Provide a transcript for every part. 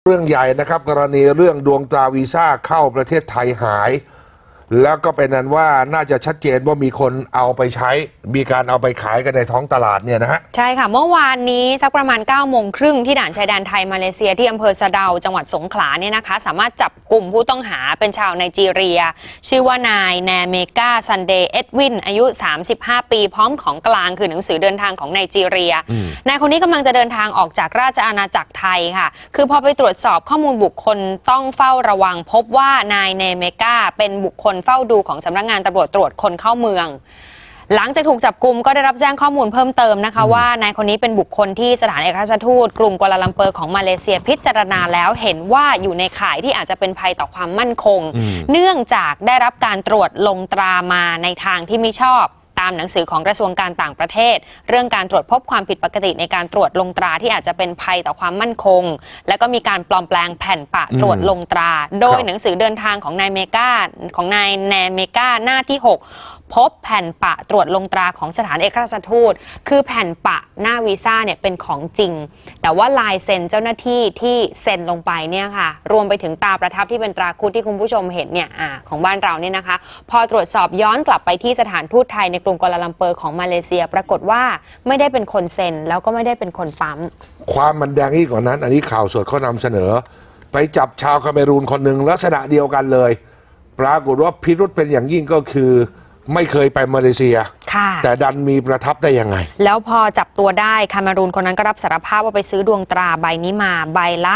เรื่องใหญ่นะครับกรณีเรื่องดวงตาวีซ่าเข้าประเทศไทยหายแล้วก็เป็นนั้นว่าน่าจะชัดเจนว่ามีคนเอาไปใช้มีการเอาไปขายกันในท้องตลาดเนี่ยนะฮะใช่ค่ะเมื่อวานนี้สักประมาณ 9:30 ที่ด่านชายแดนไทยมาเลเซียที่อำเภอสะเดาจังหวัดสงขลาเนี่ยนะคะสามารถจับกลุ่มผู้ต้องหาเป็นชาวไนจีเรียชื่อว่านายแนเมกาซันเดย์เอ็ดวินอายุ35ปีพร้อมของกลางคือหนังสือเดินทางของไนจีเรียนายคนนี้กำลังจะเดินทางออกจากราชอาณาจักรไทยค่ะคือพอไปตรวจสอบข้อมูลบุคคลต้องเฝ้าระวังพบว่านายเนเมกาเป็นบุคคลเฝ้าดูของสำนักงานตำรวจตรวจคนเข้าเมืองหลังจากถูกจับกุมก็ได้รับแจ้งข้อมูลเพิ่มเติมนะคะว่านายคนนี้เป็นบุคคลที่สถานเอกอัครราชทูตกรุงกัวลาลัมเปอร์ของมาเลเซียพิจารณาแล้วเห็นว่าอยู่ในข่ายที่อาจจะเป็นภัยต่อความมั่นคงเนื่องจากได้รับการตรวจลงตรามาในทางที่ไม่ชอบตามหนังสือของกระทรวงการต่างประเทศเรื่องการตรวจพบความผิดปกติในการตรวจลงตราที่อาจจะเป็นภัยต่อความมั่นคงและก็มีการปลอมแปลงแผ่นปะตรวจลงตราโดยหนังสือเดินทางของนายเมกาหน้าที่ 6พบแผ่นปะตรวจลงตราของสถานเอกอัครราชทูตคือแผ่นปะหน้าวีซ่าเนี่ยเป็นของจริงแต่ว่าลายเซ็นเจ้าหน้าที่ที่เซ็นลงไปเนี่ยค่ะรวมไปถึงตาประทับที่เป็นตราคุดที่คุณผู้ชมเห็นเนี่ยของบ้านเราเนี่ยนะคะพอตรวจสอบย้อนกลับไปที่สถานทูตไทยในกรุงกัวลาลัมเปอร์ของมาเลเซียปรากฏว่าไม่ได้เป็นคนเซ็นแล้วก็ไม่ได้เป็นคนปั๊มความมันแดงยิ่งกว่านั้นอันนี้ข่าวสดเขานำเสนอไปจับชาวคาเมรูนคนหนึ่งลักษณะเดียวกันเลยปรากฏว่าพิรุธเป็นอย่างยิ่งก็คือไม่เคยไปมาเลเซียแต่ดันมีประทับได้ยังไงแล้วพอจับตัวได้คาเมรูนคนนั้นก็รับสารภาพว่าไปซื้อดวงตราใบนี้มาใบละ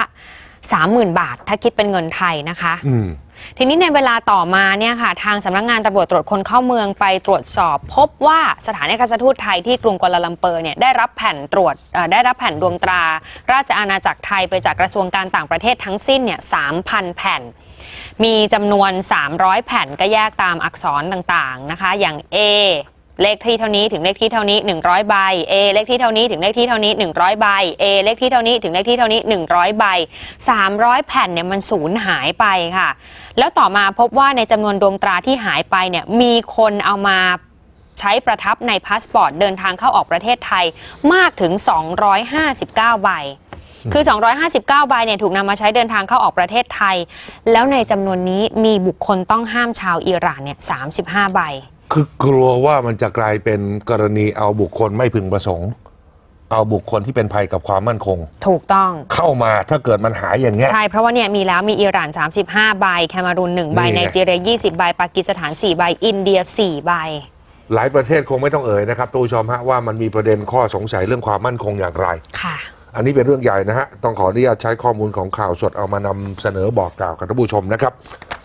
30,000 บาทถ้าคิดเป็นเงินไทยนะคะทีนี้ในเวลาต่อมาเนี่ยค่ะทางสำนักงานตำรวจตรวจคนเข้าเมืองไปตรวจสอบพบว่าสถานเอกอัครราชทูตไทยที่กรุงกัวลาลัมเปอร์เนี่ยได้รับแผ่นดวงตราราชอาณาจักรไทยไปจากกระทรวงการต่างประเทศทั้งสิ้นเนี่ย 3,000 แผ่นมีจำนวน300แผ่นก็แยกตามอักษรต่างๆนะคะอย่าง A เลขที่เท่านี้ถึงเลขที่เท่านี้100ใบ A เลขที่เท่านี้ถึงเลขที่เท่านี้100ใบ A เลขที่เท่านี้ถึงเลขที่เท่านี้100ใบ300แผ่นเนี่ยมันสูญหายไปค่ะแล้วต่อมาพบว่าในจำนวนดวงตราที่หายไปเนี่ยมีคนเอามาใช้ประทับในพาสปอร์ตเดินทางเข้าออกประเทศไทยมากถึง259ใบคือ259ใบเนี่ยถูกนำมาใช้เดินทางเข้าออกประเทศไทยแล้วในจำนวนนี้มีบุคคลต้องห้ามชาวอิหร่านเนี่ย35ใบคือกลัวว่ามันจะกลายเป็นกรณีเอาบุคคลไม่พึงประสงค์เอาบุคคลที่เป็นภัยกับความมั่นคงถูกต้องเข้ามาถ้าเกิดมันหายอย่างเงี้ยใช่เพราะว่าเนี่ยมีแล้วมีอิหร่าน35ใบแคนารูน1ใบไนจีเรีย20ใบปากีสถาน4ใบอินเดีย4ใบหลายประเทศคงไม่ต้องเอ่ยนะครับทุกผู้ชมฮะว่ามันมีประเด็นข้อสงสัยเรื่องความมั่นคงอย่างไรค่ะอันนี้เป็นเรื่องใหญ่นะฮะต้องขออนุญาตใช้ข้อมูลของข่าวสดเอามานำเสนอบอกกล่าวกับท่านผู้ชมนะครับ